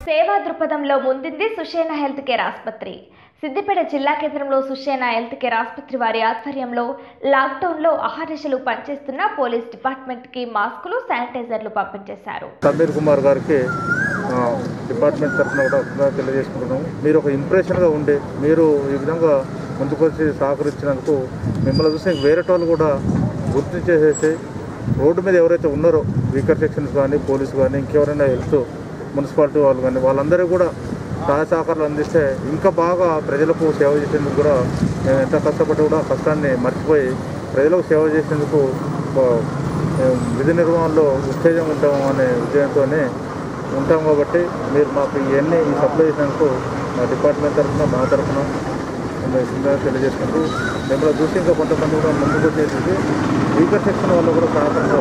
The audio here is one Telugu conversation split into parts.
సేవా దృక్పథంలో ముందుంది సుషేణ హెల్త్ కేర్ ఆసుపత్రి. సిద్దిపేట జిల్లా కేంద్రంలో సుషేణ హెల్త్ కేర్ ఆసుపత్రి వారి ఆధ్వర్యంలో లాక్డౌన్లో అహర్నిశలు పనిచేస్తున్న పోలీస్ డిపార్ట్మెంట్కి మాస్కులు, శానిటైజర్లు పంపించేశారు. సమీర్ కుమార్ గారికి డిపార్ట్మెంట్ తరఫున కూడా తెలియజేసుకుంటున్నాము. మీరు ఒక ఇంప్రెషన్గా ఉండే మీరు ఈ విధంగా ముందుకొచ్చి సహకరించినందుకు మిమ్మల్ని చూసి వేరే వాళ్ళు కూడా గుర్తు చేసేసి రోడ్డు మీద ఎవరైతే ఉన్నారో వీకర్ సెక్షన్స్ కానీ పోలీసు కానీ ఇంకెవరైనా హెల్త్ మున్సిపాలిటీ వాళ్ళు కానీ వాళ్ళందరూ కూడా సహాయ సహకారాలు అందిస్తే ఇంకా బాగా ప్రజలకు సేవ చేసేందుకు కూడా మేము ఎంత కష్టపడి కూడా కష్టాన్ని మర్చిపోయి ప్రజలకు సేవ చేసేందుకు విధి నిర్వహణలో ఉత్తేజం ఉంటాము అనే ఉద్దేశంతోనే ఉంటాం. కాబట్టి మీరు మాకు ఇవన్నీ సప్లై చేసినందుకు మా డిపార్ట్మెంట్ తరఫున మా తరఫున తెలియజేసుకుంటూ మిమ్మల్ని చూసి ఇంకా కొంతమంది కూడా ముందుకు వచ్చేసి వీకర్ సెక్షన్ వాళ్ళు కూడా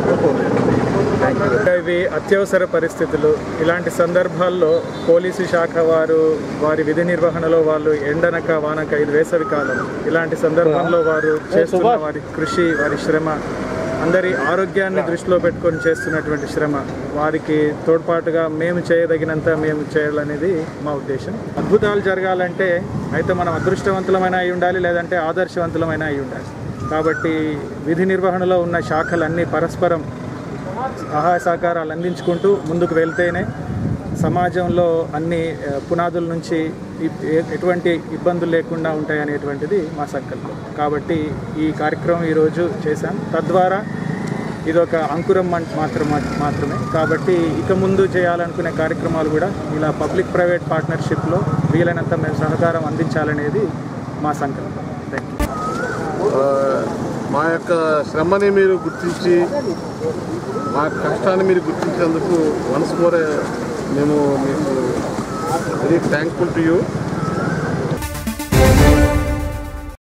ఇవి అత్యవసర పరిస్థితులు. ఇలాంటి సందర్భాల్లో పోలీసు శాఖ వారి విధి నిర్వహణలో వాళ్ళు ఎండనక వానక ఇది వేసవి కాలం. ఇలాంటి సందర్భంలో వారు చేస్తున్న వారి కృషి, వారి శ్రమ, అందరి ఆరోగ్యాన్ని దృష్టిలో పెట్టుకొని చేస్తున్నటువంటి శ్రమ, వారికి తోడ్పాటుగా మేము చేయదగినంత మేము చేయాలనేది మా ఉద్దేశం. అద్భుతాలు జరగాలంటే అయితే మనం అదృష్టవంతులమైన అయి ఉండాలి, లేదంటే ఆదర్శవంతులమైన అయి ఉండాలి. కాబట్టి విధి నిర్వహణలో ఉన్న శాఖలన్నీ పరస్పరం సహాయ సహకారాలు అందించుకుంటూ ముందుకు వెళ్తేనే సమాజంలో అన్ని పునాదుల నుంచి ఎటువంటి ఇబ్బందులు లేకుండా ఉంటాయనేటువంటిది మా సంకల్పం. కాబట్టి ఈ కార్యక్రమం ఈరోజు చేశాం. తద్వారా ఇదొక అంకురం మాత్రమే. కాబట్టి ఇక ముందు చేయాలనుకునే కార్యక్రమాలు కూడా ఇలా పబ్లిక్ ప్రైవేట్ పార్ట్నర్షిప్లో వీలైనంత మేము సహకారం అందించాలనేది మా సంకల్పం. Thank you. మా యొక్క శ్రమని మీరు గుర్తించి మా కష్టాన్ని మీరు గుర్తించినందుకు వన్స్ మోర్ మేము మీకు వెరీ థ్యాంక్ఫుల్ టు యూ.